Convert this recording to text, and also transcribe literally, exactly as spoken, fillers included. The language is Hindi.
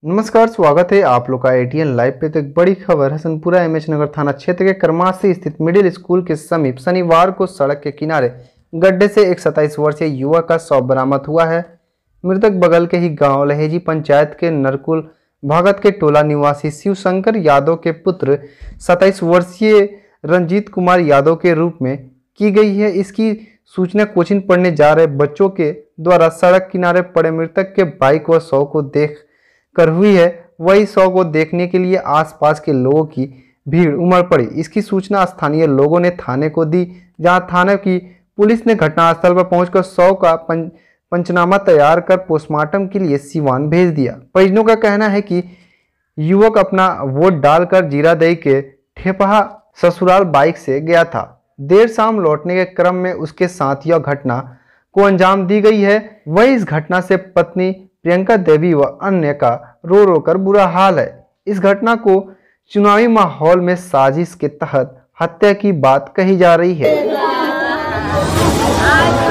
नमस्कार, स्वागत है आप लोग का एटीएन लाइव पे। तो एक बड़ी खबर हसनपुरा एमएच नगर थाना क्षेत्र के करमासी स्थित मिडिल स्कूल के समीप शनिवार को सड़क के किनारे गड्ढे से एक सत्ताईस वर्षीय युवक का शव बरामद हुआ है। मृतक बगल के ही गांव लहेजी पंचायत के नरकुल भगत के टोला निवासी शिवशंकर यादव के पुत्र सत्ताईस वर्षीय रंजीत कुमार यादव के रूप में की गई है। इसकी सूचना कोचिंग पढ़ने जा रहे बच्चों के द्वारा सड़क किनारे पड़े मृतक के बाइक व शव को देख कर हुई है। वही शव को देखने के लिए आसपास के लोगों की भीड़ उमड़ पड़ी। इसकी सूचना स्थानीय लोगों ने थाने को दी, जहां थाने की पुलिस ने घटनास्थल पर पहुंचकर शव का पंच, पंचनामा तैयार कर पोस्टमार्टम के लिए सिवान भेज दिया। परिजनों का कहना है कि युवक अपना वोट डालकर जीरादेई के ठेपहा ससुराल बाइक से गया था। देर शाम लौटने के क्रम में उसके साथ यह घटना को अंजाम दी गई है। वही इस घटना से पत्नी प्रियंका देवी व अन्य का रो रो कर बुरा हाल है। इस घटना को चुनावी माहौल में साजिश के तहत हत्या की बात कही जा रही है।